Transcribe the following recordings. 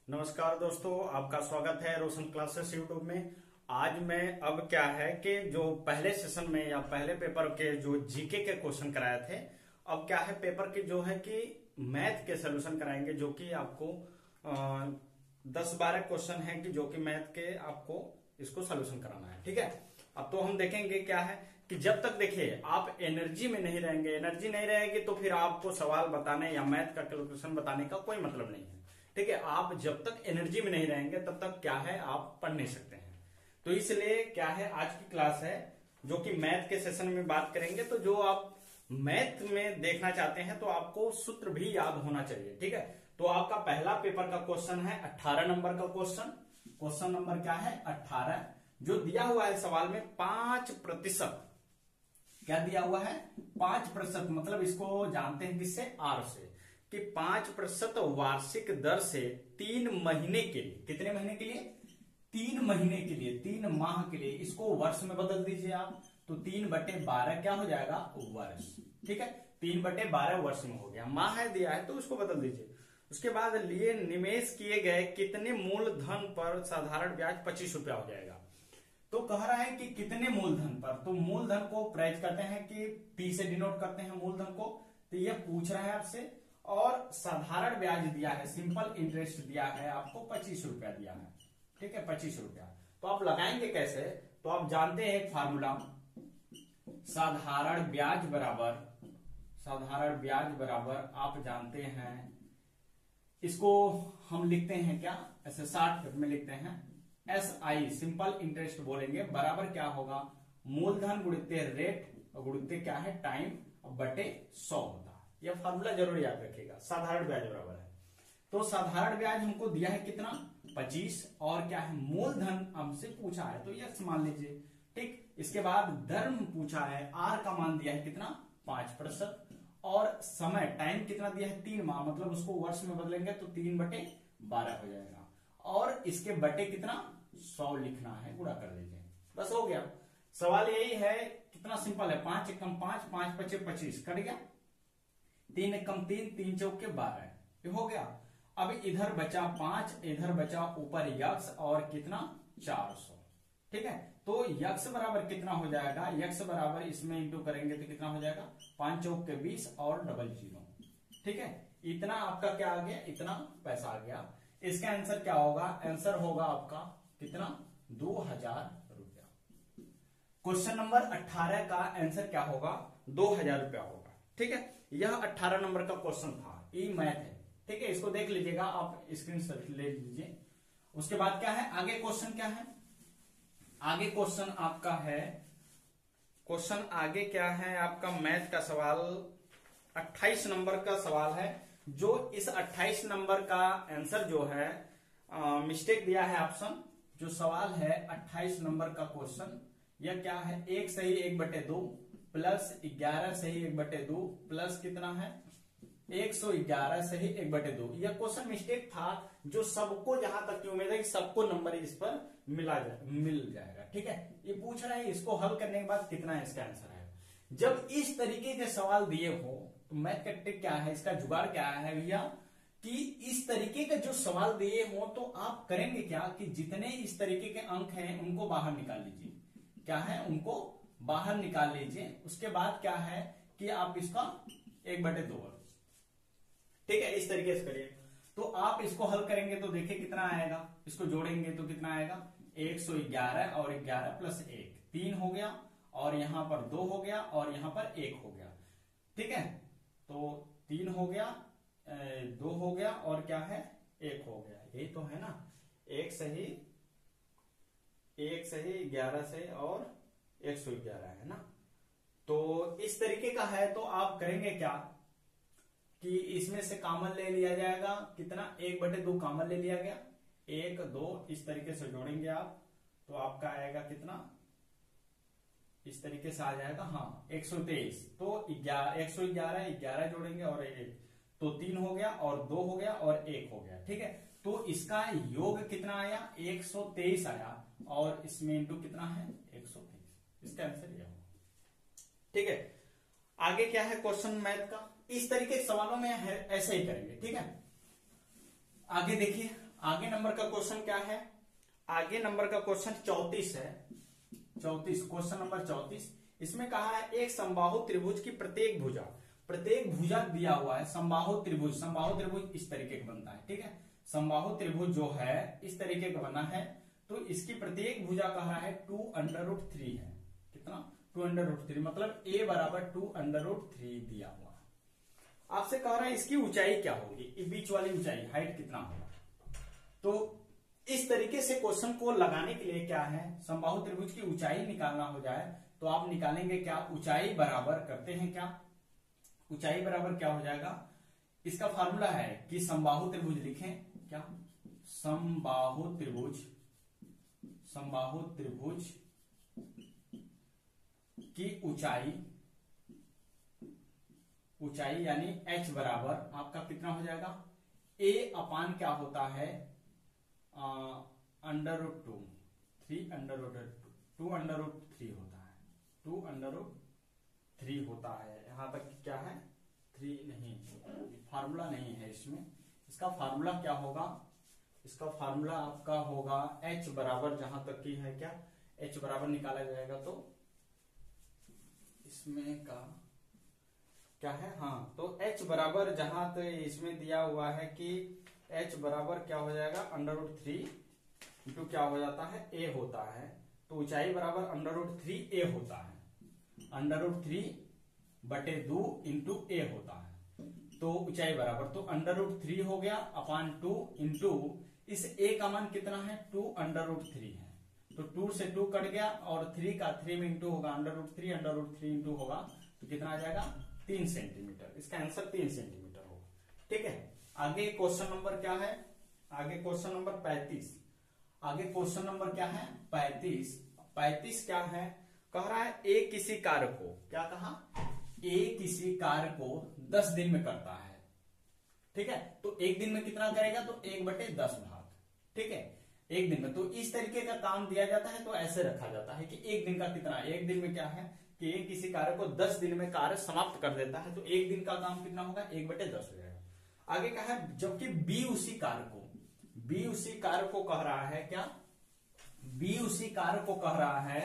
नमस्कार दोस्तों, आपका स्वागत है रोशन क्लासेस यूट्यूब में। आज मैं अब क्या है कि जो पहले सेशन में या पहले पेपर के जो जीके के क्वेश्चन कराए थे, अब क्या है पेपर के जो है कि मैथ के सोल्यूशन कराएंगे, जो कि आपको 10-12 क्वेश्चन है कि जो कि मैथ के आपको इसको सोल्यूशन कराना है। ठीक है, अब तो हम देखेंगे क्या है कि जब तक देखिए आप एनर्जी में नहीं रहेंगे, एनर्जी नहीं रहेगी तो फिर आपको सवाल बताने या मैथ का कैलकुलेशन बताने का कोई मतलब नहीं है। ठीक है, आप जब तक एनर्जी में नहीं रहेंगे तब तक क्या है आप पढ़ नहीं सकते हैं। तो इसलिए क्या है आज की क्लास है जो कि मैथ के सेशन में बात करेंगे। तो जो आप मैथ में देखना चाहते हैं तो आपको सूत्र भी याद होना चाहिए। ठीक है, तो आपका पहला पेपर का क्वेश्चन है 18 नंबर का क्वेश्चन नंबर क्या है 18, जो दिया हुआ है सवाल में 5%। क्या दिया हुआ है 5%, मतलब इसको जानते हैं किससे, आर से, कि 5% वार्षिक दर से 3 महीने के लिए, कितने महीने के लिए 3 महीने के लिए, 3 माह के लिए, इसको वर्ष में बदल दीजिए आप, तो 3/12 क्या हो जाएगा वर्ष। ठीक है, 3/12 वर्ष में हो गया, माह है दिया है तो उसको बदल दीजिए। उसके बाद लिए निवेश किए गए कितने मूलधन पर साधारण ब्याज 25 रुपया हो जाएगा। तो कह रहा है कि कितने मूलधन पर, तो मूलधन को प्राइस करते हैं कि पी से डिनोट करते हैं मूलधन को, तो ये पूछ रहा है आपसे। और साधारण ब्याज दिया है, सिंपल इंटरेस्ट दिया है आपको 25 रुपया दिया है। ठीक है, 25 रुपया। तो आप लगाएंगे कैसे, तो आप जानते हैं एक फार्मूला, साधारण ब्याज बराबर आप जानते हैं, इसको हम लिखते हैं क्या, ऐसे शॉर्ट में लिखते हैं SI, सिंपल इंटरेस्ट बोलेंगे, बराबर क्या होगा मूलधन गुणित रेट गुणित क्या है टाइम बटे 100 होता है। यह फार्मूला जरूर याद रखिएगा। साधारण ब्याज बराबर है, तो साधारण ब्याज हमको दिया है कितना 25, और क्या है मूलधन हमसे पूछा है तो यह मान लीजिए। ठीक, इसके बाद दर पूछा है, आर का मान दिया है कितना 5%, और समय टाइम कितना दिया है 3 माह, मतलब उसको वर्ष में बदलेंगे तो 3/12 हो जाएगा, और इसके बटे कितना 100 लिखना है, गुणा कर लीजिए, बस हो गया। सवाल यही है, कितना सिंपल है, 5 एकम 5, 5 पचे 25, कट गया, 3 एकम 3, 3 चौके 12, ये हो गया। अब इधर बचा 5, इधर बचा ऊपर यक्स, और कितना 400। ठीक है, तो यक्स बराबर कितना हो जाएगा, यक्स बराबर इसमें इंटू करेंगे तो कितना हो जाएगा 5 चौके 20 और 00। ठीक है, इतना आपका क्या आ गया, इतना पैसा आ गया। इसका आंसर क्या होगा, आंसर होगा आपका कितना 2000 रुपया। क्वेश्चन नंबर 18 का आंसर क्या होगा 2000 रुपया होगा। ठीक है, यह 18 नंबर का क्वेश्चन था, ई मैथ है। ठीक है, इसको देख लीजिएगा, आप स्क्रीनशॉट ले लीजिए। उसके बाद क्या है आगे क्वेश्चन, क्या है आगे क्वेश्चन आपका है, क्वेश्चन आगे क्या है आपका मैथ का सवाल 28 नंबर का सवाल है। जो इस 28 नंबर का आंसर जो है मिस्टेक दिया है ऑप्शन, जो सवाल है 28 नंबर का क्वेश्चन, यह क्या है 1 सही 1/2 प्लस 11 सही 1/2 प्लस कितना है 111 सही 1/2। यह क्वेश्चन मिस्टेक था, जो सबको जहां तक की उम्मीद है कि सबको नंबर इस पर मिल जाएगा। ठीक है, ये पूछ रहा है इसको हल करने के बाद कितना इसका आंसर है। जब इस तरीके के सवाल दिए हो तो मैथ का ट्रिक क्या है, इसका जुगाड़ क्या है भैया, कि इस तरीके के जो सवाल दिए हो तो आप करेंगे क्या कि जितने इस तरीके के अंक हैं उनको बाहर निकाल लीजिए, क्या है उनको बाहर निकाल लीजिए। उसके बाद क्या है कि आप इसका 1/2, ठीक है, इस तरीके से करिए। तो आप इसको हल करेंगे तो देखिए कितना आएगा, इसको जोड़ेंगे तो कितना आएगा 111 और 11 प्लस 1 3 हो गया, और यहां पर 2 हो गया, और यहां पर 1 हो गया। ठीक है, तो 3 हो गया, 2 हो गया, और क्या है 1 हो गया, यही तो है ना, 1 सही 11 सही और 111 है ना। तो इस तरीके का है, तो आप करेंगे क्या कि इसमें से कॉमन ले लिया जाएगा, कितना 1/2 कॉमन ले लिया गया, 1 2 इस तरीके से जोड़ेंगे आप, तो आपका आएगा कितना, इस तरीके से आ जाएगा, हाँ 123। तो 111 11 जोड़ेंगे और 1, तो 3 हो गया और 2 हो गया और 1 हो गया। ठीक है, तो इसका योग कितना आया 123 आया, और इसमें इंटू कितना है 123, इसका आंसर यह होगा। ठीक है, आगे क्या है क्वेश्चन मैथ का, इस तरीके के सवालों में है ऐसे ही करेंगे। ठीक है, आगे देखिए आगे नंबर का क्वेश्चन क्या है, आगे नंबर का क्वेश्चन 34 है, 34 क्वेश्चन नंबर 34। इसमें कहा है एक समबाहु त्रिभुज की प्रत्येक भुजा दिया हुआ है। समबाहु त्रिभुज इस तरीके का बनता है, ठीक है। समबाहु त्रिभुज जो है इस तरीके का बना है, तो इसकी प्रत्येक भुजा कह रहा है 2√3 है। कितना? 2√3, मतलब a बराबर 2√3 दिया हुआ है। आपसे कह रहा है इसकी ऊंचाई क्या होगी, बीच वाली ऊंचाई, हाइट कितना होगा। तो इस तरीके से क्वेश्चन को लगाने के लिए क्या है, समबाहु त्रिभुज की ऊंचाई निकालना हो जाए तो आप निकालेंगे क्या, ऊंचाई बराबर करते हैं क्या, ऊंचाई बराबर क्या हो जाएगा, इसका फार्मूला है कि समबाहु त्रिभुज लिखें क्या, समबाहु त्रिभुज की ऊंचाई यानी h बराबर आपका कितना हो जाएगा, a अपान क्या होता है, √2, 2√3 होता है, 2√3 होता है। यहां तक क्या है, 3 नहीं, फार्मूला नहीं है इसमें। इसका फार्मूला क्या होगा, इसका फार्मूला आपका होगा h बराबर, जहां तक की है क्या, h बराबर निकाला जाएगा तो इसमें का क्या है, हाँ, तो h बराबर जहां तक इसमें दिया हुआ है कि h बराबर क्या हो जाएगा, √3 इंटू क्या हो जाता है, a होता है। तो ऊंचाई बराबर √3a होता है, √3/2 इंटू a होता है। तो ऊंचाई बराबर, तो √3 हो गया अपान 2 इंटू इस a का मान कितना है, 2√3 है, तो 2 से 2 कट गया और 3 का 3 में इंटू होगा, √3 इंटू होगा तो कितना आ जाएगा, 3 सेंटीमीटर। इसका आंसर 3 सेंटीमीटर होगा, ठीक है। आगे क्वेश्चन नंबर क्या है, आगे क्वेश्चन नंबर 35, आगे क्वेश्चन नंबर क्या है, 35 क्या है, कह रहा है ए किसी कार्य को, क्या कहा, ए किसी कार्य को 10 दिन में करता है, ठीक है। तो एक दिन में कितना करेगा, तो 1/10 भाग, ठीक है, एक दिन में। तो इस तरीके का काम दिया जाता है तो ऐसे रखा जाता है कि एक दिन का कितना, एक दिन में क्या है कि ए किसी कार्य को 10 दिन में कार्य समाप्त कर देता है, तो एक दिन का काम कितना होगा, 1/10 हो जाएगा। आगे क्या है, जबकि बी उसी कार्य को कह रहा है क्या, बी उसी कार्य को कह रहा है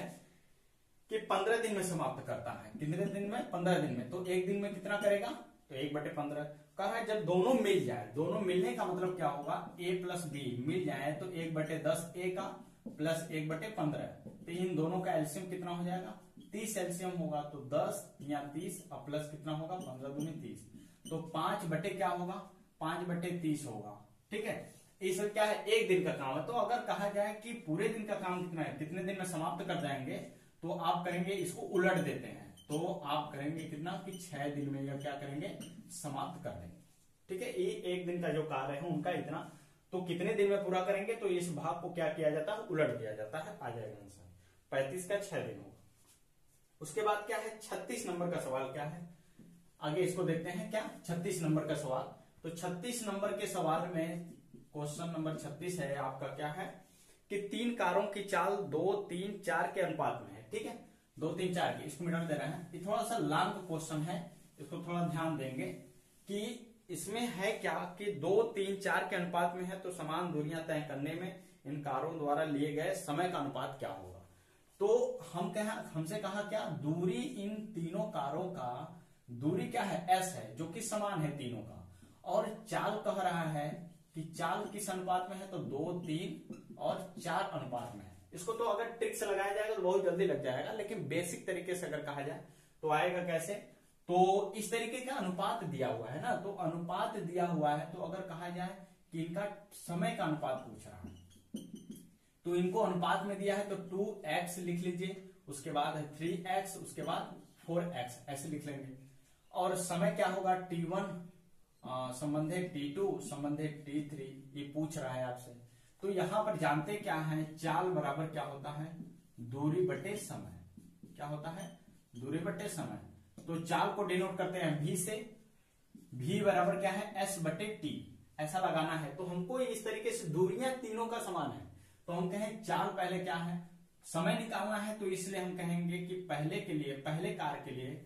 कि 15 दिन में समाप्त करता है। कितने दिन में, 15 दिन में। तो एक दिन में कितना करेगा, तो 1/15 कह रहा है। जब दोनों मिल जाए, दोनों मिलने का मतलब क्या होगा, a प्लस बी मिल जाए तो 1/10 a का प्लस 1/15, तो इन दोनों का एलसीएम कितना हो जाएगा, 30 एलसीएम होगा। तो 10 या 30 और प्लस कितना होगा, 15 दूनी 30, तो 5 क्या होगा, 5/30 होगा, ठीक है। इस क्या है, एक दिन का काम है। तो अगर कहा जाए कि पूरे दिन का काम कितना है, कितने दिन में समाप्त कर जाएंगे, तो आप करेंगे इसको उलट देते हैं, तो आप करेंगे कितना कि 6 दिन में या क्या करेंगे, समाप्त कर देंगे, ठीक है। ये एक दिन का जो कार्य है उनका इतना, तो कितने दिन में पूरा करेंगे, तो इस भाग को क्या किया जाता है, उलट दिया जाता है, आ जाएगा आंसर 35 का 6 दिन होगा। उसके बाद क्या है, 36 नंबर का सवाल क्या है, आगे इसको देखते हैं क्या, 36 नंबर का सवाल। तो 36 नंबर के सवाल में, क्वेश्चन नंबर 36 है आपका, क्या है कि 3 कारों की चाल 2, 3, 4 के अनुपात में है, ठीक है, 2, 3, 4 की, इसको मिनट दे रहे हैं। ये थोड़ा सा लॉन्ग क्वेश्चन है, इसको थोड़ा ध्यान देंगे कि इसमें है क्या कि 2, 3, 4 के अनुपात में है, तो समान दूरियां तय करने में इन कारों द्वारा लिए गए समय का अनुपात क्या होगा। तो हमसे कहा क्या, दूरी इन तीनों कारों का, दूरी क्या है, s है, जो कि समान है तीनों का, और चाल कह रहा है कि चाल किस अनुपात में है, तो 2, 3 और 4 अनुपात में है। इसको तो अगर ट्रिक से लगाया जाएगा तो बहुत जल्दी लग जाएगा, लेकिन बेसिक तरीके से अगर कहा जाए तो आएगा कैसे, तो इस तरीके का अनुपात दिया हुआ है ना, तो अनुपात दिया हुआ है, तो अगर कहा जाए कि इनका समय का अनुपात पूछ रहा है, तो इनको अनुपात में दिया है तो 2x लिख लीजिए, उसके बाद है 3x, उसके बाद 4x, ऐसे लिख लेंगे। और समय क्या होगा, t1 संबंधे t2 संबंधे t3, ये पूछ रहा है आपसे। तो यहां पर जानते क्या है, चाल बराबर क्या होता है, दूरी बटे समय, क्या होता है, दूरी बटे समय। तो चाल को डिनोट करते हैं v से, v बराबर क्या है, s/t, ऐसा लगाना है। तो हमको इस तरीके से दूरियां तीनों का समान है, तो हम कहें चाल पहले क्या है, समय निकालना है, तो इसलिए हम कहेंगे कि पहले के लिए, पहले कार के लिए,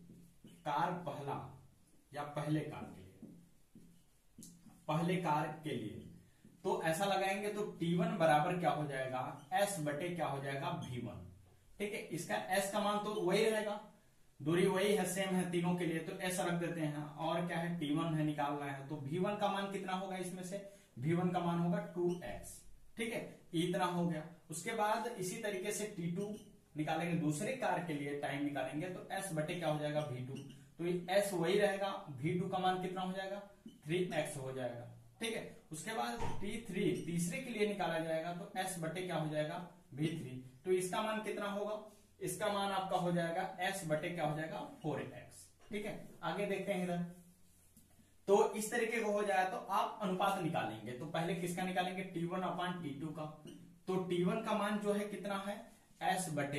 कार पहला या पहले कार के लिए, पहले कार के लिए, तो ऐसा लगाएंगे तो T1 बराबर क्या हो जाएगा, S बटे क्या हो जाएगा, V1। ठीक है, इसका S का मान तो वही रहेगा, दूरी वही है, सेम है तीनों के लिए, तो S रख देते हैं। और क्या है, T1 है निकालना है, तो V1 का मान कितना होगा, इसमें से V1 का मान होगा 2x। ठीक है, इतना हो गया। उसके बाद इसी तरीके से T2 निकालेंगे, दूसरे कार के लिए टाइम निकालेंगे, तो S बटे क्या हो जाएगा, V2। तो S वही रहेगा, V2 का मान कितना हो जाएगा, 3x हो जाएगा। ठीक है, उसके बाद T3 तीसरे के लिए निकाला जाएगा, तो S बटे क्या हो जाएगा, V3। तो इसका मान कितना होगा, इसका मान आपका हो जाएगा S बटे क्या हो जाएगा, 4x। ठीक है, आगे देखते हैं इधर। तो इस तरीके को हो जाए तो आप अनुपात निकालेंगे, तो पहले किसका निकालेंगे, T1 अपान T2 का। तो T1 का मान जो है कितना है, S बटे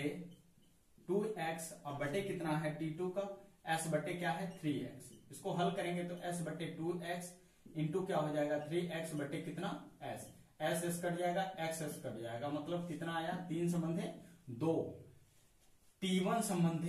2x, और बटे कितना है T2 का, S बटे क्या है 3x। इसको हल करेंगे तो S बटे 2x इंटू क्या हो जाएगा 3x बटे कितना S, S कट जाएगा, x कट जाएगा, मतलब कितना आया, 3 संबंधे 2। T1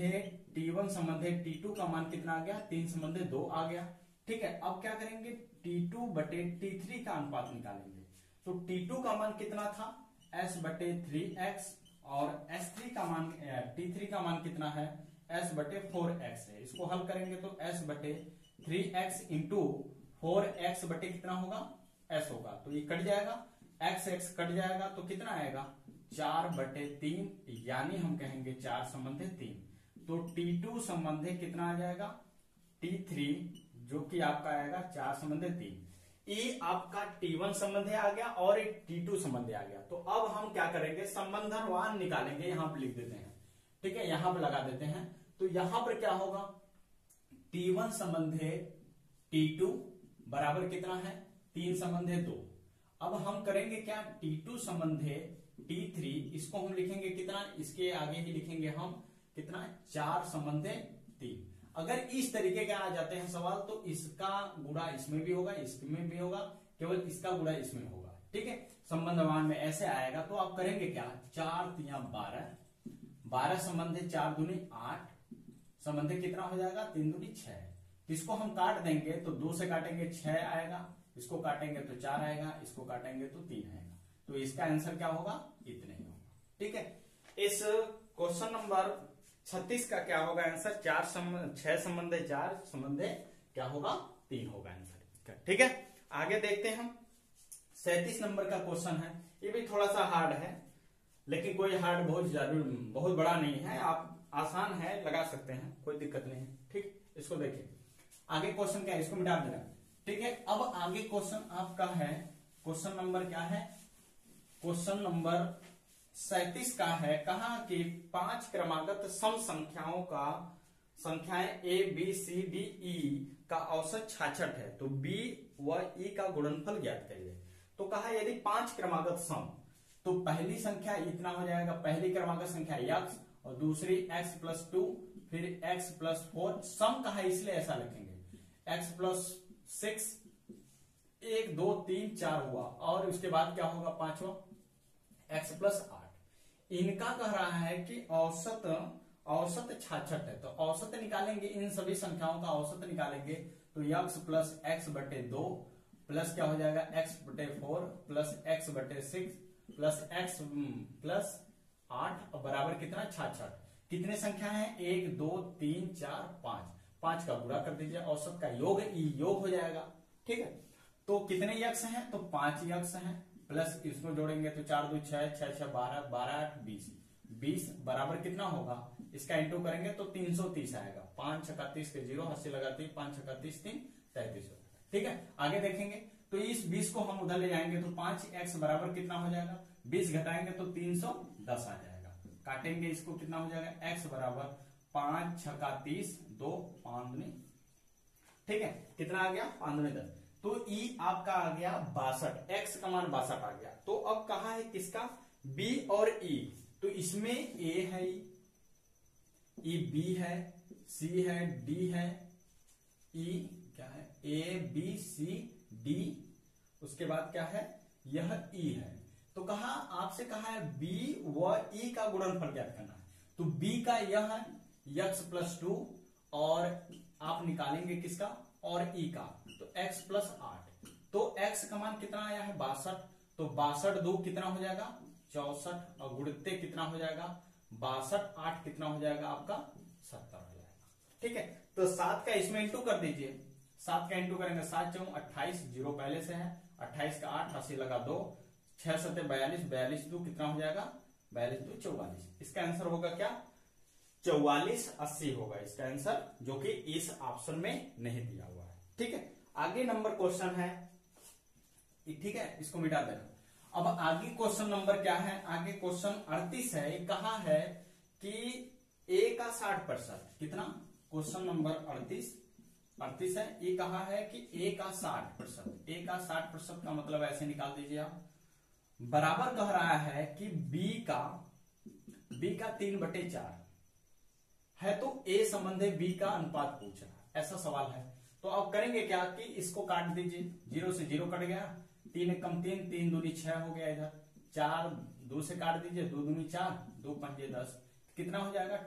संबंधे T2 का मान कितना आ गया, 3 संबंधे 2 आ गया। ठीक है, अब क्या करेंगे, T2 बटे T3 का अनुपात निकालेंगे। तो T2 का मान कितना था, S बटे 3x, और S3 का मान T3 का मान कितना है, S बटे 4x है। इसको हल करेंगे तो S बटे 3x इंटू 4x बटे कितना होगा, S होगा, तो ये कट जाएगा, x कट जाएगा, तो कितना आएगा 4 बटे 3, यानी हम कहेंगे 4 संबंधे 3। तो T2 संबंधे कितना आ जाएगा, T3 जो कि आपका आएगा 4 संबंधे 3। ये आपका T1 संबंधे आ गया और एक T2 संबंधे आ गया। तो अब हम क्या करेंगे, संबंधवान निकालेंगे, यहां पर लिख देते हैं। ठीक है, यहां पर लगा देते हैं। तो यहां पर क्या होगा, T1 संबंधे T2 बराबर कितना है, 3 संबंधे 2। अब हम करेंगे क्या, T2 संबंधे T3, इसको हम लिखेंगे कितना, इसके आगे ही लिखेंगे हम कितना, 4 संबंधे 3। अगर इस तरीके के आ जाते हैं सवाल, तो इसका गुणा इसमें भी होगा, इसमें भी होगा, केवल इसका गुणा इसमें होगा। ठीक है, संबंधवान में ऐसे आएगा, तो आप करेंगे क्या, 4 तिया 12, 12 संबंधे 4 दूनी 8, संबंधे कितना हो जाएगा, 3 दूनी 6। इसको हम काट देंगे तो 2 से काटेंगे 6 आएगा, इसको काटेंगे तो 4 आएगा, इसको काटेंगे तो 3 आएगा। तो इसका आंसर क्या होगा, इतने ही होगा। ठीक है, इस क्वेश्चन नंबर 36 का क्या होगा आंसर, 6 संबंधे 4 संबंधे क्या होगा, 3 होगा आंसर। ठीक है, आगे देखते हैं हम। 37 नंबर का क्वेश्चन है, ये भी थोड़ा सा हार्ड है, लेकिन कोई हार्ड बहुत बड़ा नहीं है, आप आसान है, लगा सकते हैं, कोई दिक्कत नहीं है। ठीक, इसको देखिए, आगे क्वेश्चन क्या है, इसको मिटा देना। ठीक है, अब आगे क्वेश्चन आपका है, क्वेश्चन नंबर क्या है, क्वेश्चन नंबर 37 का है। कहा कि 5 क्रमागत सम संख्याओं का, संख्याएं A B C D E का औसत 66 है, तो B व E का गुणनफल ज्ञात करिए। तो कहा यदि 5 क्रमागत सम, तो पहली संख्या इतना हो जाएगा, पहली क्रमागत संख्या x, और दूसरी x प्लस 2, फिर x प्लस 4। सम कहा इसलिए ऐसा लिखेंगे, x प्लस 6, 1 2 3 4 हुआ, और उसके बाद क्या होगा, पांचवा x प्लस 8। इनका कह रहा है कि औसत 66 है, तो औसत निकालेंगे, इन सभी संख्याओं का औसत निकालेंगे, तो x प्लस x बटे 2 प्लस क्या हो जाएगा, x बटे 4 प्लस x बटे 6 प्लस x प्लस 8 बराबर कितना, 66। कितने संख्या है, 1 2 3 4 5, 5 का गुणा कर दीजिए, औसत का योग हो जाएगा। ठीक है, तो कितने यक्ष हैं, तो 5 यक्ष हैं, प्लस इसको जोड़ेंगे तो 4 2 6 6 6 12 12 8 20, 20 बराबर कितना होगा, इसका इंटू करेंगे तो 330 आएगा। 5 छक्का 30 के 0 80 लगाते हैं, 5 छक्का 30 3 33। ठीक है, आगे देखेंगे तो इस 20 को हम उधर ले जाएंगे तो 5x बराबर कितना हो जाएगा, 20 घटाएंगे तो 310 आ जाएगा। काटेंगे इसको, कितना हो जाएगा, x बराबर 5 छक्का 30 2 5 दूनी, ठीक है, कितना आ गया, 5 दूनी 10। तो E आपका आ गया 62, x का मान 62 आ गया। तो अब कहा है किसका, B और E, तो इसमें A है, E B है, C है, D है, E क्या है, A B C D, उसके बाद क्या है, यह E है। तो कहा, आपसे कहा है B व E का गुणनफल ज्ञात करना है। तो B का यह है x प्लस 2, और आप निकालेंगे किसका, और E का, तो x प्लस 8, तो x का मान कितना आया है 62, तो 62 दो कितना हो जाएगा 64, और गुणित्य कितना हो जाएगा 62, 8 कितना हो जाएगा आपका 70 हो जाएगा। ठीक है, तो 7 का इसमें इंटू कर दीजिए, 7 का इंटू करेंगे 7 चौं 28, जीरो पहले से है, 28 का 8, 80 लगा 2, 6 7 42, 42 दो कितना हो जाएगा 42 दो 44। इसका आंसर होगा क्या 4480 होगा इसका आंसर, जो कि इस ऑप्शन में नहीं दिया हुआ है। ठीक है, आगे नंबर क्वेश्चन है, ठीक है, इसको मिटा देना। अब आगे क्वेश्चन नंबर क्या है, आगे क्वेश्चन 38 है। ये कहा है कि a का 60%, कितना, क्वेश्चन नंबर 38 है। ये कहा है कि a का 60%, a का 60% का मतलब ऐसे निकाल दीजिए आप, बराबर कह रहा है कि b का 3/4 है, तो a संबंधी b का अनुपात पूछ रहा है, ऐसा सवाल है। तो अब करेंगे क्या कि इसको काट दीजिए, 0 से 0 कट गया, 3 एकम 3, 3 दूनी 6 हो गया, इधर 4 2 से काट दीजिए, 2 दूनी 4, 2 पंजे 10, कितना हो जाएगा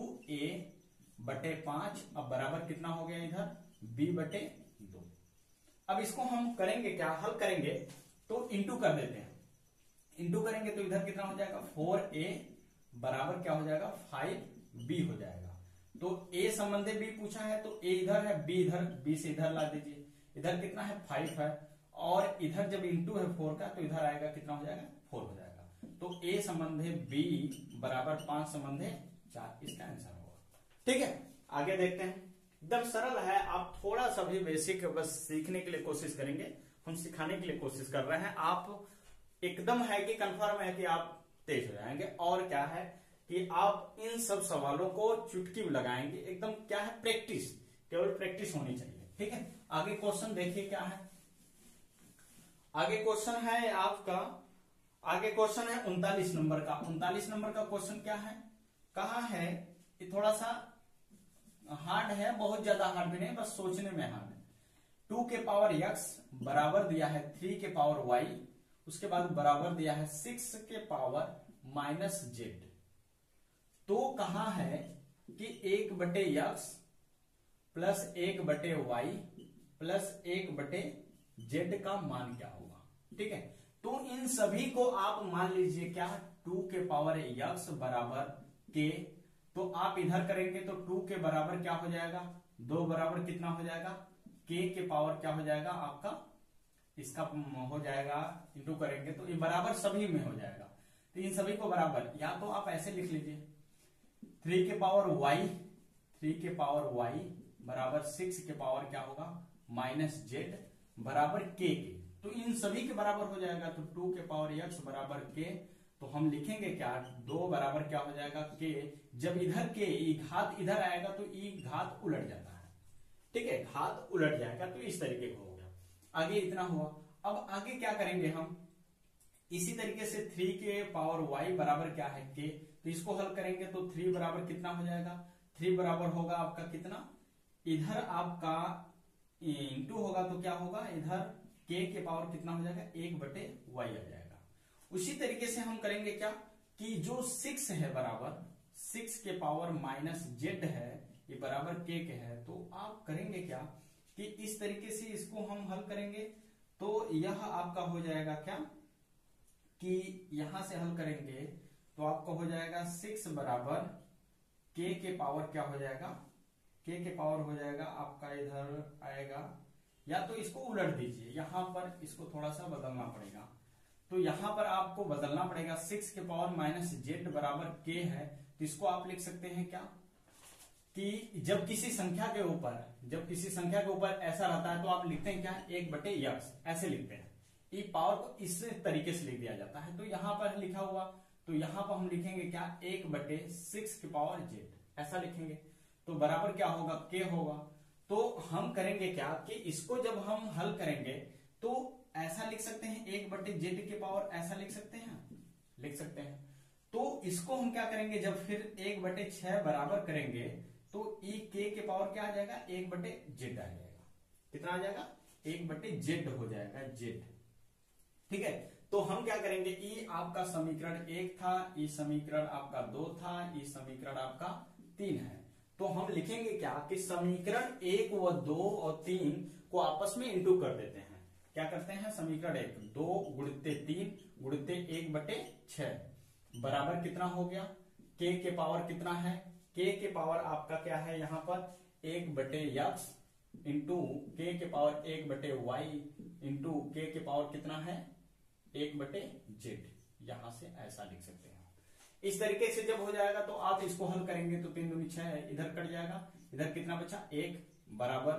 2a/5। अब बराबर कितना हो गया इधर b/2। अब इसको हम करेंगे क्या, हल करेंगे तो इंटू कर देते हैं, इंटू करेंगे तो इधर कितना हो जाएगा 4a बराबर क्या हो जाएगा 5b हो जाएगा। तो a संबंधी b पूछा है, तो a इधर है, b इधर, b से इधर ला दीजिए, इधर कितना है 5 है, और इधर जब इंटू है 4 का, तो इधर आएगा कितना हो जाएगा 4 हो जाएगा। तो a संबंधी b बराबर 5 संबंधी 4, इसका आंसर होगा। ठीक है, आगे देखते हैं, एकदम सरल है, आप थोड़ा सा भी बेसिक बस सीखने के लिए कोशिश करेंगे, हम सिखाने के लिए कोशिश कर रहे हैं, आप एकदम है कि कंफर्म है कि आप तेज हो जाएंगे। और क्या है कि आप इन सब सवालों को चुटकी लगाएंगे, एकदम क्या है प्रैक्टिस, केवल प्रैक्टिस होनी चाहिए। ठीक है, आगे क्वेश्चन देखिए क्या है, आगे क्वेश्चन है आपका, आगे क्वेश्चन है 39 नंबर का। 39 नंबर का क्वेश्चन क्या है, कहा है कि थोड़ा सा हार्ड है, बहुत ज्यादा हार्ड भी नहीं, बस सोचने में हार्ड है। 2 के पावर x बराबर दिया है 3 के पावर y, उसके बाद बराबर दिया है 6 के पावर -z। तो कहा है कि 1/x plus 1/y plus 1/z का मान क्या होगा। ठीक है, तो इन सभी को आप मान लीजिए क्या 2 के पावर x बराबर k, तो आप इधर करेंगे तो 2 के बराबर क्या हो जाएगा 2 बराबर कितना हो जाएगा k के पावर क्या हो जाएगा आपका, इसका हो जाएगा इंटू करेंगे तो ये बराबर सभी में हो जाएगा। तो इन सभी को बराबर, या तो आप ऐसे लिख लीजिए 3 के पावर y बराबर 6 के पावर क्या होगा -z बराबर k के, तो इन सभी के बराबर हो जाएगा। तो 2 के पावर x बराबर k, तो हम लिखेंगे क्या 2 बराबर क्या हो जाएगा k, जब इधर k ई घात इधर आएगा तो ई घात उलट जाता है। ठीक है, घात उलट जाएगा, तो इस तरीके का हो गया। आगे इतना हुआ, अब आगे क्या करेंगे हम, इसी तरीके से 3 के पावर y बराबर क्या है k, तो इसको हल करेंगे तो 3 बराबर कितना हो जाएगा, 3 बराबर होगा आपका कितना, इधर आपका इंटू होगा तो क्या होगा, इधर k के पावर कितना हो जाएगा 1/y आ जाएगा। उसी तरीके से हम करेंगे क्या कि जो 6 है बराबर 6 के पावर -z है, ये बराबर k के है, तो आप करेंगे क्या कि इस तरीके से इसको हम हल करेंगे, तो यह आपका हो जाएगा क्या कि यहां से हल करेंगे तो आपका हो जाएगा 6 बराबर k के पावर क्या हो जाएगा, k के पावर हो जाएगा आपका इधर आएगा, या तो इसको उलट दीजिए, यहां पर इसको थोड़ा सा बदलना पड़ेगा, तो यहां पर आपको बदलना पड़ेगा 6 के पावर -z बराबर k है, तो इसको आप लिख सकते हैं क्या कि जब किसी संख्या के ऊपर ऐसा रहता है तो आप लिखते हैं क्या 1/x, ऐसे लिखते हैं, ई पावर को इस तरीके से लिख दिया जाता है। तो यहां पर लिखा हुआ, तो यहां पर हम लिखेंगे क्या 1/6 के पावर z, ऐसा लिखेंगे, तो बराबर क्या होगा k होगा। तो हम करेंगे क्या कि इसको जब हम हल करेंगे तो ऐसा लिख सकते हैं 1/z के पावर, ऐसा लिख सकते हैं। तो इसको हम क्या करेंगे, जब फिर 1/6 बराबर करेंगे तो ई k के पावर क्या आ जाएगा 1/z आ जाएगा, कितना आ जाएगा 1/z हो जाएगा z। ठीक है, तो हम क्या करेंगे, ई आपका समीकरण 1 था, ई समीकरण आपका 2 था, ई समीकरण आपका 3 है, तो हम लिखेंगे क्या कि समीकरण 1 व 2 और 3 को आपस में इंटू कर देते हैं। क्या करते हैं समीकरण 1 2 गुणित्ते 3 गुणित्ते 1/6 बराबर कितना हो गया, k के पावर कितना है, k के पावर आपका क्या है यहाँ पर 1/x इंटू k के पावर 1/y इंटू k के पावर कितना है 1/z। यहां से ऐसा लिख सकते हैं। इस तरीके से जब हो जाएगा तो आप इसको हल करेंगे तो 3 दूनी 6 है, इधर कट जाएगा, इधर कितना बचा 1 बराबर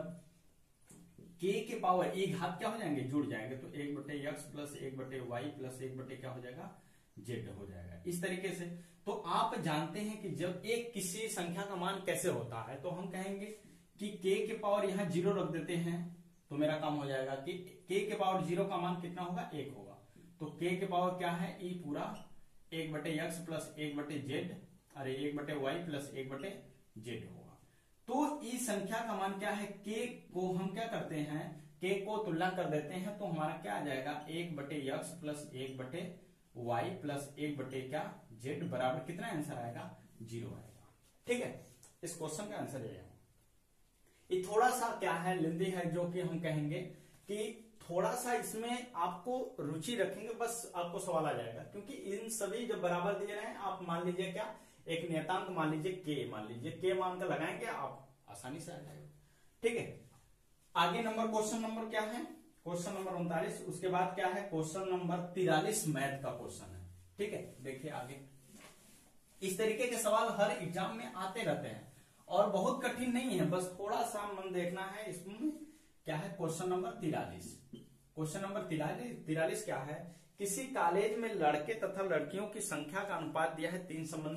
k के पावर e घात क्या हो जाएंगे जुड़ जाएंगे तो 1/x प्लस 1/y प्लस 1/ क्या हो जाएगा z हो जाएगा। इस तरीके से तो आप जानते हैं कि जब एक किसी संख्या का मान कैसे होता है तो हम कहेंगे कि k के पावर यहां 0 रख देते हैं तो मेरा काम हो जाएगा कि k के पावर 0 का मान कितना होगा 1 होगा। तो k के पावर क्या है e पूरा 1/x प्लस 1/z अरे 1/y प्लस 1/z होगा। तो इस संख्या का मान क्या है k को हम क्या करते हैं k को तुलना कर देते हैं तो हमारा क्या आ जाएगा 1/x प्लस 1/y प्लस 1/ क्या z बराबर कितना आंसर आएगा 0 आएगा। ठीक है, इस क्वेश्चन का आंसर ये है। ये थोड़ा सा क्या है लेंदी है जो कि हम कहेंगे कि थोड़ा सा इसमें आपको रुचि रखेंगे बस आपको सवाल आ जाएगा, क्योंकि इन सभी जब बराबर दिए रहे आप मान लीजिए क्या एक नियतांक मान लीजिए k मान कर लगाएंगे आप आसानी से आ जाएगा। ठीक है, आगे क्वेश्चन नंबर क्या है क्वेश्चन नंबर 39। उसके बाद क्या है क्वेश्चन नंबर 43 मैथ का क्वेश्चन है। ठीक है, देखिए आगे इस तरीके के सवाल हर एग्जाम में आते रहते हैं और बहुत कठिन नहीं है, बस थोड़ा सा मन देखना है। इसमें क्या है क्वेश्चन नंबर 43। क्वेश्चन नंबर 43 क्या है, किसी कॉलेज में लड़के तथा लड़कियों की संख्या का अनुपात दिया है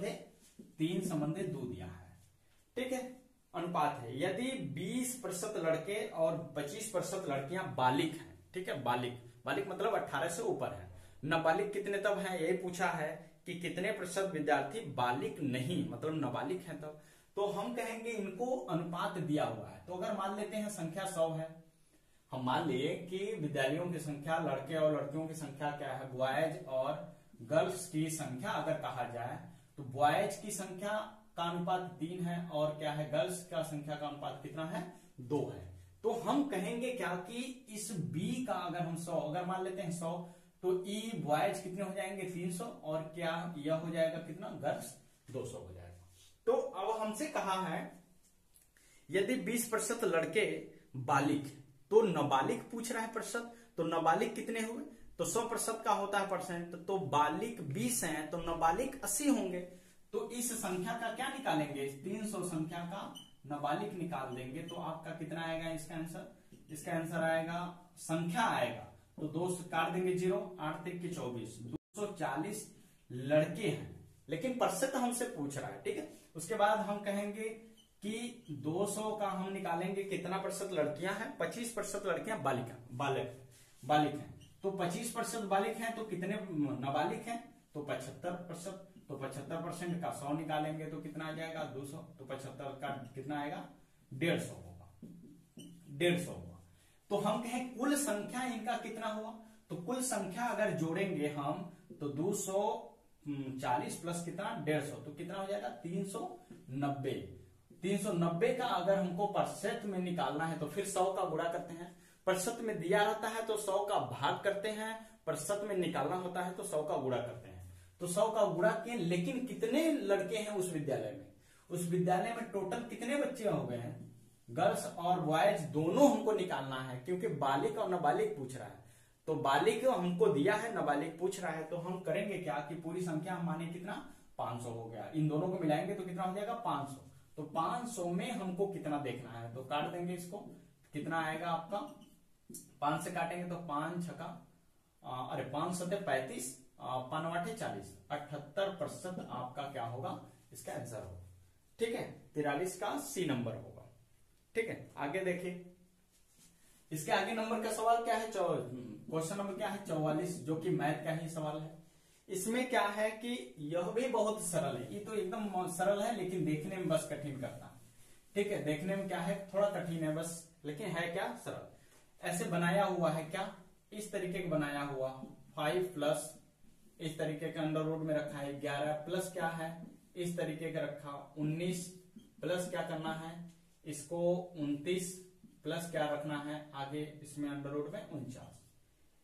3:2 दिया है। ठीक है, अनुपात है यदि 20% लड़के और 25% लड़कियां बालिग हैं। ठीक है, बालिग मतलब 18 से ऊपर है। नाबालिग कितने तब है यही पूछा है कि कितने प्रतिशत विद्यार्थी बालिग नहीं मतलब नाबालिग हैं तब। तो हम कहेंगे इनको अनुपात दिया हुआ है। तो अगर मान लेते हैं संख्या 100 है, हम मान लिए कि विद्यालयों की संख्या लड़के और लड़कियों की संख्या क्या है बॉयज और गर्ल्स की संख्या अगर कहा जाए तो बॉयज की संख्या का अनुपात 3 है और क्या है गर्ल्स का संख्या का अनुपात कितना है 2 है। तो हम कहेंगे क्या कि इस b का अगर हम 100 अगर मान लेते हैं 100 तो e बॉयज कितने हो जाएंगे 300 और क्या यह हो जाएगा कितना गर्ल्स 200 हो जाएगा। तो अब हमसे कहा है यदि 20% लड़के बालिग तो नाबालिग पूछ रहा है प्रतिशत, तो नाबालिग कितने हुए तो 100% का होता है परसेंट, तो बालिग 20 हैं तो नाबालिग 80 होंगे। तो इस संख्या का क्या निकालेंगे 300 संख्या का नाबालिग निकाल देंगे तो आपका कितना आएगा इसका आंसर आएगा संख्या आएगा तो 2 काट देंगे 0 8 3 के 24 240 लड़के हैं, लेकिन प्रतिशत हमसे पूछ रहा है। ठीक है, उसके बाद हम कहेंगे कि 200 का हम निकालेंगे कितना प्रतिशत लड़कियां हैं 25% लड़कियां बालिग हैं। तो 25% बालिग हैं तो कितने नाबालिग हैं तो 75%। तो 75% का 100 निकालेंगे तो कितना आ जाएगा 200। तो 75 का कितना आएगा 150 होगा। तो हम कहें कुल संख्या इनका कितना हुआ तो कुल संख्या अगर जोड़ेंगे हम तो 240 प्लस कितना 150 तो कितना हो जाएगा 390 का अगर हमको प्रतिशत में निकालना है तो फिर 100 का गुणा करते हैं। प्रतिशत में दिया रहता है तो 100 का भाग करते हैं, प्रतिशत में निकालना होता है तो 100 का गुणा करते हैं। तो 100 का गुणा किए, लेकिन कितने लड़के हैं उस विद्यालय में टोटल कितने बच्चे हो गए हैं गर्ल्स और बॉयज दोनों हमको निकालना है, क्योंकि बालिग और नाबालिग पूछ रहा है। तो बालिग हमको दिया है नाबालिग पूछ रहा है तो हम करेंगे क्या कि पूरी संख्या हम माने कितना 500 हो गया, इन दोनों को मिलाएंगे तो कितना हो जाएगा 500। तो 500 में हमको कितना देखना है तो काट देंगे इसको, कितना आएगा आपका 5 से काटेंगे तो 5 छका 5 सते 35 5 8 40 78% आपका क्या होगा इसका आंसर होगा। ठीक है, 43 का सी नंबर होगा। ठीक है, आगे देखिए इसके आगे नंबर का सवाल क्या है क्वेश्चन नंबर क्या है 44 जो कि मैथ का ही सवाल है। इसमें क्या है कि यह भी बहुत सरल है, ये तो एकदम सरल है लेकिन देखने में बस कठिन करता है। ठीक है, देखने में क्या है थोड़ा कठिन है बस, लेकिन है क्या सरल। ऐसे बनाया हुआ है क्या इस तरीके का बनाया हुआ 5 प्लस इस तरीके का अंडर रूट में रखा है 11 प्लस क्या है इस तरीके का रखा 19 प्लस क्या करना है इसको 29 प्लस क्या रखना है आगे इसमें अंडर रूट में 49।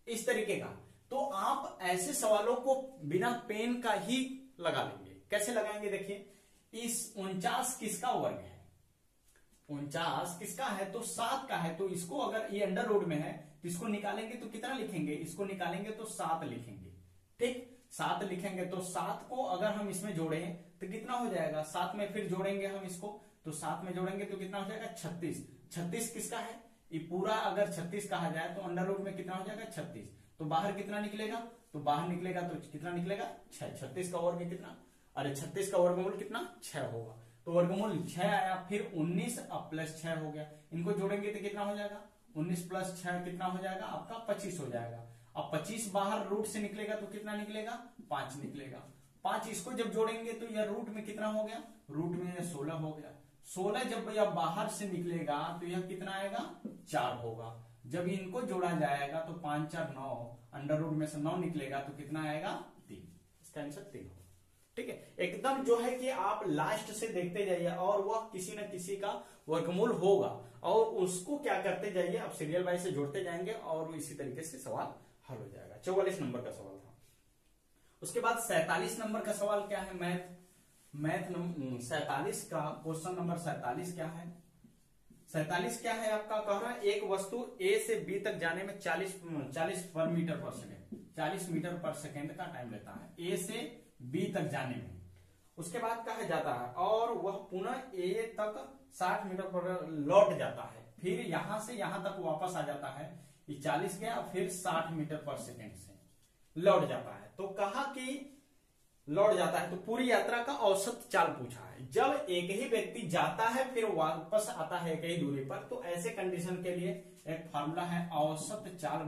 इस तरीके का। तो आप ऐसे सवालों को बिना पेन का ही लगा लेंगे। कैसे लगाएंगे देखिए, इस 49 किसका वर्ग है, 49 किसका है तो 7 का है। तो इसको अगर ये अंडर रूट में है तो इसको निकालेंगे तो कितना लिखेंगे, इसको निकालेंगे तो 7 लिखेंगे। ठीक, 7 लिखेंगे तो 7 को अगर हम इसमें जोड़ें तो कितना हो जाएगा, 7 में फिर जोड़ेंगे हम इसको, तो 7 में जोड़ेंगे तो कितना हो जाएगा 36। 36 किसका है, ये पूरा अगर 36 कहा जाए तो अंडर रूट में कितना हो जाएगा 36। तो बाहर कितना निकलेगा, तो बाहर निकलेगा तो कितना निकलेगा 6। 36 का वर्ग कितना, अरे 36 का वर्गमूल कितना 6 होगा। तो वर्गमूल 6 आया, फिर 19 अब प्लस 6 हो गया, इनको जोड़ेंगे तो कितना हो जाएगा 19 प्लस 6 कितना हो जाएगा आपका 25 हो जाएगा। अब 25 बाहर रूट से निकलेगा तो कितना निकलेगा 5 निकलेगा। 5 इसको जब जोड़ेंगे तो यह रूट में कितना हो गया, रूट में 16 हो गया। 16 जब यह बाहर से निकलेगा तो यह कितना आएगा 4 होगा। जब इनको जोड़ा जाएगा तो 5 4 9, अंडर रूट में से 9 निकलेगा तो कितना आएगा 3। इसका आंसर 3 होगा। ठीक है, एकदम जो है कि आप लास्ट से देखते जाइए और वह किसी न किसी का वर्गमूल होगा और उसको क्या करते जाइए, आप सीरियल वाइज से जोड़ते जाएंगे और इसी तरीके से सवाल हल हो जाएगा। 44 नंबर का सवाल था। उसके बाद 47 नंबर का सवाल क्या है, मैथ 47 का क्वेश्चन नंबर 47 क्या है, 47 क्या है आपका, कह रहा है एक वस्तु ए से बी तक जाने में 40 मीटर पर सेकेंड 40 मीटर पर सेकेंड का टाइम लेता है ए से बी तक जाने में। उसके बाद कहा जाता है और वह पुनः ए तक 60 मीटर पर लौट जाता है, फिर यहां से यहां तक वापस आ जाता है। ये 40 गया फिर 60 मीटर पर सेकेंड से लौट जाता है। तो कहा कि लौट जाता है तो पूरी यात्रा का औसत चाल पूछा है। जब एक ही व्यक्ति जाता है फिर वापस आता है एक ही दूरी पर, तो ऐसे कंडीशन के लिए एक फार्मूला है औसत चाल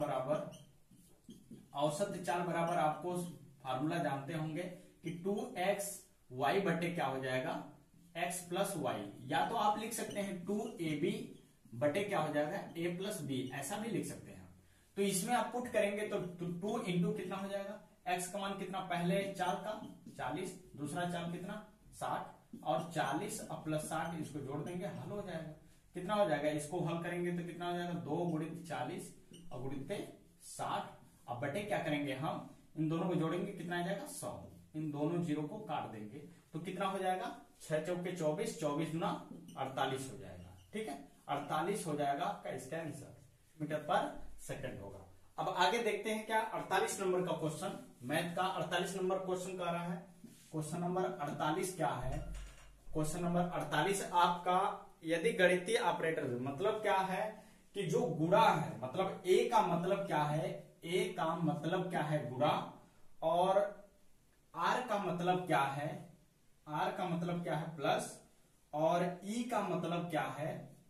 बराबर आपको फार्मूला जानते होंगे कि 2x y बटे क्या हो जाएगा x प्लस y, या तो आप लिख सकते हैं 2ab बटे क्या हो जाएगा a प्लस b, ऐसा भी लिख सकते हैं। तो इसमें आप पुट करेंगे तो 2 इंटू कितना हो जाएगा, x का मान कितना, पहले 4 का 40, दूसरा चाल कितना 60 और 40 और प्लस 60 इसको जोड़ देंगे हल हो जाएगा। कितना हो जाएगा, इसको हल करेंगे तो कितना हो जाएगा 2 गुणित 40 और गुणित 60। अब बटे क्या करेंगे हम, इन दोनों को जोड़ेंगे कितना आ जाएगा 100, इन दोनों जीरो को काट देंगे तो कितना हो जाएगा 6 चौके 24, 24 गुना 48 हो जाएगा। ठीक है, 48 हो जाएगा आपका इसका आंसर, मीटर पर सेकंड होगा। अब आगे देखते हैं क्या 48 नंबर का क्वेश्चन, मैथ का 48 नंबर क्वेश्चन का रहा है। क्वेश्चन नंबर 48 क्या है, क्वेश्चन नंबर 48 आपका यदि गणितीय ऑपरेटर, मतलब क्या है कि जो गुणा है, मतलब ए का मतलब क्या है, ए का मतलब क्या है गुणा, और आर का मतलब क्या है, आर का मतलब क्या है प्लस, और ई का मतलब क्या है,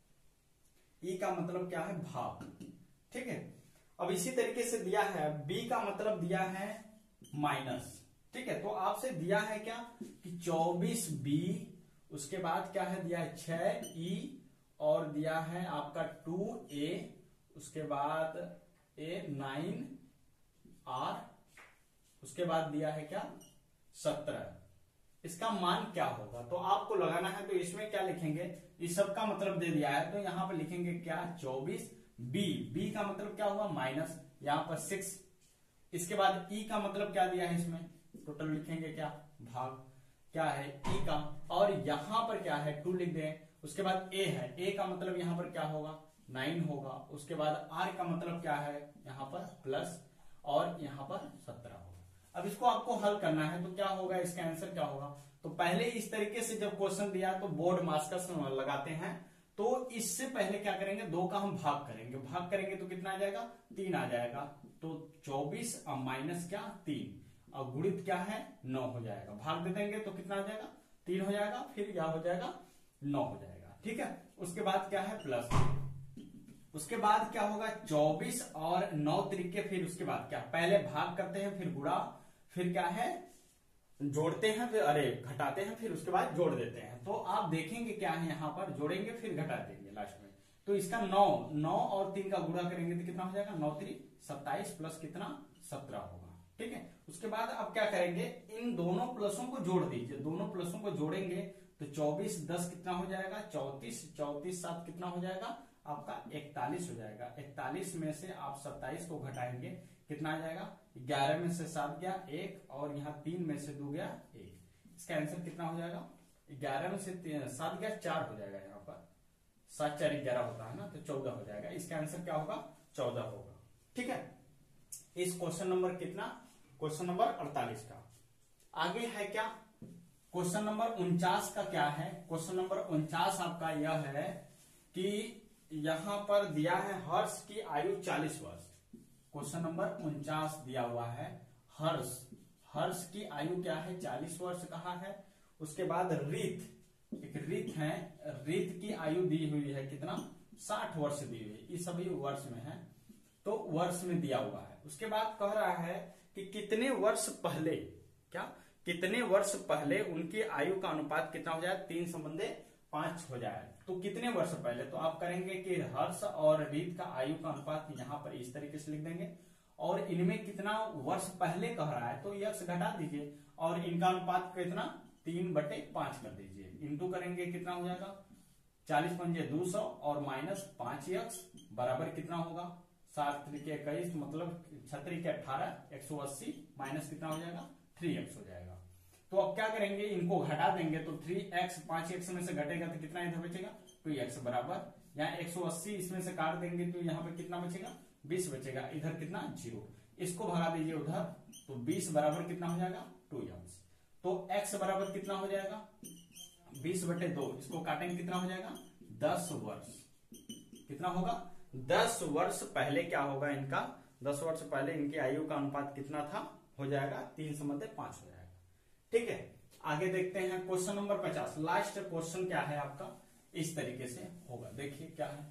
ई का मतलब क्या है भाग। ठीक है, अब इसी तरीके से दिया है बी का मतलब दिया है माइनस। ठीक है, तो आपसे दिया है क्या कि 24b, उसके बाद क्या है दिया है 6e और दिया है आपका 2a, उसके बाद a 9r, उसके बाद दिया है क्या 17। इसका मान क्या होगा तो आपको लगाना है। तो इसमें क्या लिखेंगे, इस सब का मतलब दे दिया है तो यहां पर लिखेंगे क्या 24b का मतलब क्या हुआ माइनस, यहां पर 6। इसके बाद e का मतलब क्या दिया है, इसमें टोटल लिखेंगे क्या भाग क्या है e का, और यहां पर क्या है 2 लिख दें। उसके बाद a है, a का मतलब यहां पर क्या होगा 9 होगा। उसके बाद r का मतलब क्या है यहां पर प्लस, और यहां पर 17 होगा। अब इसको आपको हल करना है तो क्या होगा, इसका आंसर क्या होगा। तो पहले इस तरीके से जब क्वेश्चन दिया तो बोर्ड मास्कर्स लगाते हैं, तो इससे पहले क्या करेंगे 2 का हम भाग करेंगे तो कितना आ जाएगा 3 आ जाएगा। तो 24 और माइनस क्या 3 और गुणित क्या है 9 हो जाएगा, भाग दे देंगे तो कितना आ जाएगा 3 हो जाएगा, फिर क्या हो जाएगा 9 हो जाएगा। ठीक है, उसके बाद क्या है प्लस, उसके बाद क्या होगा 24 और 9 तरीके, फिर उसके बाद क्या पहले भाग करते हैं फिर गुणा, फिर क्या है जोड़ते हैं, फिर अरे घटाते हैं, फिर उसके बाद जोड़ देते हैं। तो आप देखेंगे क्या है यहाँ पर जोड़ेंगे फिर घटा देंगे लास्ट में। तो इसका 9 और 3 का गुणा करेंगे तो कितना हो जाएगा 9 3 27 प्लस कितना 17 होगा। ठीक है, उसके बाद अब क्या करेंगे इन दोनों प्लसों को जोड़ दीजिए, दोनों प्लसों को जोड़ेंगे तो 24 10 कितना हो जाएगा 34, 34 7 कितना हो जाएगा आपका 41 हो जाएगा। 41 में से आप 27 को घटाएंगे कितना आ जाएगा, 11 में से 7 गया 1, और यहाँ 3 में से 2 गया 1। इसका आंसर कितना हो जाएगा, 11 में से 7 गया 4 हो जाएगा, यहाँ पर 7 4 11 होता है ना, तो 14 हो जाएगा। इसका आंसर क्या होगा, 14 होगा। ठीक है, इस क्वेश्चन नंबर कितना, क्वेश्चन नंबर 48 का। आगे है क्या, क्वेश्चन नंबर 49 का क्या है। क्वेश्चन नंबर 49 आपका यह है कि यहां पर दिया है हर्ष की आयु 40 वर्ष। क्वेश्चन नंबर 49 दिया हुआ है, हर्ष की आयु क्या है, 40 वर्ष कहा है। उसके बाद रीत, एक रीत है, रीत की आयु दी हुई है कितना, 60 वर्ष दी हुई है। ये सभी वर्ष में है, तो वर्ष में दिया हुआ है। उसके बाद कह रहा है कि कितने वर्ष पहले, क्या कितने वर्ष पहले उनकी आयु का अनुपात कितना हो जाए, 3:5 हो जाए। तो कितने वर्ष पहले, तो आप करेंगे कि हर्ष और रीत का आयु का अनुपात यहां पर इस तरीके से लिख देंगे, और इनमें कितना वर्ष पहले कह रहा है तो यक्स घटा दीजिए, और इनका अनुपात कितना 3/5 कर दीजिए। इंटू करेंगे कितना हो जाएगा, 40 पंजे 200 और माइनस 5 यक्स बराबर कितना होगा, 7 3 के 21, मतलब 6 के 18, 180 माइनस कितना हो जाएगा 3x हो जाएगा। तो अब क्या करेंगे, इनको घटा देंगे, तो 3x 5x में से घटेगा तो कितना इधर बचेगा 2x बराबर, यहाँ 180 इसमें से काट देंगे तो यहाँ पे कितना बचेगा 20 बचेगा, इधर कितना 0, इसको भगा दीजिए उधर, तो 20 बराबर कितना हो जाएगा 2x। तो x बराबर कितना हो जाएगा 20/2, इसको काटेंगे कितना हो जाएगा 10 वर्ष, कितना होगा 10 वर्ष पहले क्या होगा इनका, 10 वर्ष पहले इनकी आयु का अनुपात कितना था, हो जाएगा 3:5 हो जाएगा। ठीक है, आगे देखते हैं क्वेश्चन नंबर 50। लास्ट क्वेश्चन क्या है आपका, इस तरीके से होगा, देखिए क्या है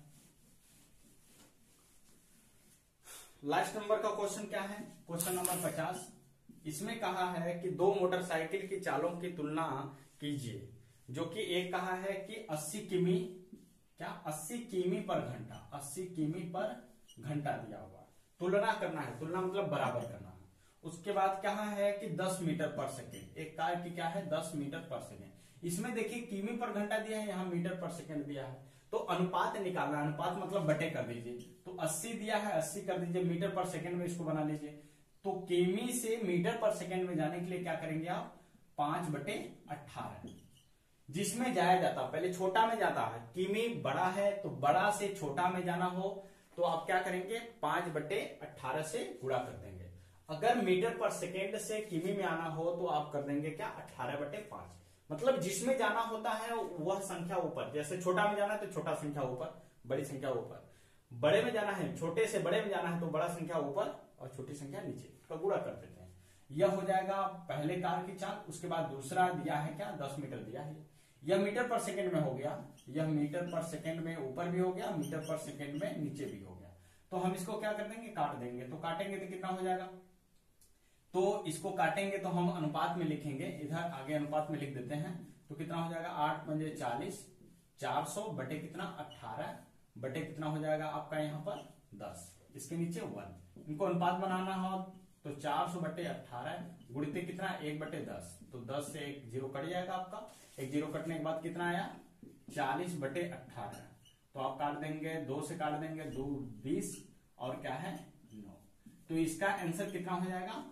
लास्ट नंबर का क्वेश्चन क्या है, क्वेश्चन नंबर 50। इसमें कहा है कि 2 मोटरसाइकिल की चालों की तुलना कीजिए, जो कि एक कहा है कि 80 किमी, क्या 80 किमी पर घंटा, 80 किमी पर घंटा दिया हुआ, तुलना करना है, तुलना मतलब बराबर करना है। उसके बाद कहा है कि 10 मीटर पर सेकेंड, एक कार की क्या है 10 मीटर पर सेकेंड। इसमें देखिए किमी पर घंटा दिया है, यहाँ मीटर पर सेकेंड दिया है, तो अनुपात निकालना, अनुपात मतलब बटे कर दीजिए, तो 80 दिया है 80 कर दीजिए, मीटर पर सेकेंड में इसको बना लीजिए। तो किमी से मीटर पर सेकेंड में जाने के लिए क्या करेंगे आप, 5/18, जिसमें जाया जाता, पहले छोटा में जाता है, किमी बड़ा है तो बड़ा से छोटा में जाना हो तो आप क्या करेंगे 5/18 से गुणा कर देंगे। अगर मीटर पर सेकेंड से किमी में आना हो तो आप कर देंगे क्या 18/5, मतलब जिसमें जाना होता है वह संख्या ऊपर, जैसे छोटा में जाना है तो छोटा संख्या ऊपर, बड़ी संख्या ऊपर, बड़े में जाना है, छोटे से बड़े में जाना है तो बड़ा संख्या ऊपर और छोटी संख्या नीचे, का गुणा कर देते हैं। यह हो जाएगा पहले कार की चाल। उसके बाद दूसरा दिया है क्या 10 मीटर दिया है, यह मीटर पर सेकेंड में हो गया, यह मीटर पर सेकेंड में ऊपर भी हो गया, मीटर पर सेकेंड में नीचे भी हो गया। तो हम इसको क्या कर देंगे काट देंगे, तो काटेंगे तो कितना हो जाएगा, तो इसको काटेंगे तो हम अनुपात में लिखेंगे, इधर आगे अनुपात में लिख देते हैं, तो कितना हो जाएगा 8 पंजे 40, 400 बटे कितना 18 बटे कितना हो जाएगा आपका यहाँ पर 10, इसके नीचे 1। इनको अनुपात बनाना हो तो 400/18 गुणित कितना 1/10, तो 10 से एक 0 कट जाएगा आपका, एक 0 कटने के बाद कितना आया 40/18, तो आप काट देंगे 2 से काट देंगे 2 20 और क्या है 9, तो इसका आंसर कितना हो जाएगा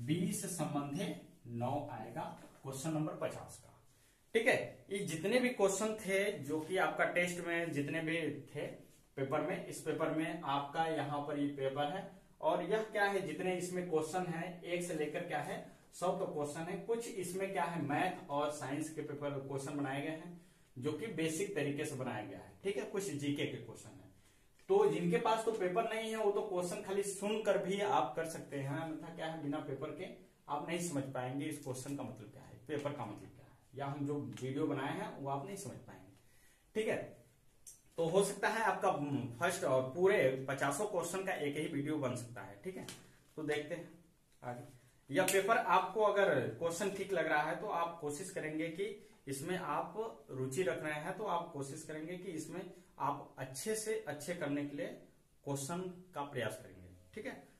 20/9 आएगा क्वेश्चन नंबर 50 का। ठीक है, ये जितने भी क्वेश्चन थे जो कि आपका टेस्ट में जितने भी थे पेपर में, इस पेपर में आपका यहाँ पर ये पेपर है, और यह क्या है जितने इसमें क्वेश्चन है 1 से लेकर क्या है 100 तो क्वेश्चन है। कुछ इसमें क्या है मैथ और साइंस के पेपर क्वेश्चन बनाए गए हैं जो कि बेसिक तरीके से बनाया गया है। ठीक है, कुछ जीके के क्वेश्चन है, तो जिनके पास तो पेपर नहीं है वो तो क्वेश्चन खाली सुनकर भी आप कर सकते हैं, अन्यथा क्या है बिना पेपर के आप नहीं समझ पाएंगे इस क्वेश्चन का मतलब क्या है, पेपर का मतलब क्या है, या हम जो वीडियो बनाए हैं वो आप नहीं समझ पाएंगे। ठीक है, तो हो सकता है आपका फर्स्ट और पूरे 50 क्वेश्चन का एक ही वीडियो बन सकता है। ठीक है, तो देखते हैं आगे। यह पेपर आपको अगर क्वेश्चन ठीक लग रहा है तो आप कोशिश करेंगे कि इसमें आप रुचि रख रहे हैं, तो आप कोशिश करेंगे कि इसमें आप अच्छे से अच्छे करने के लिए क्वेश्चन का प्रयास करेंगे। ठीक है,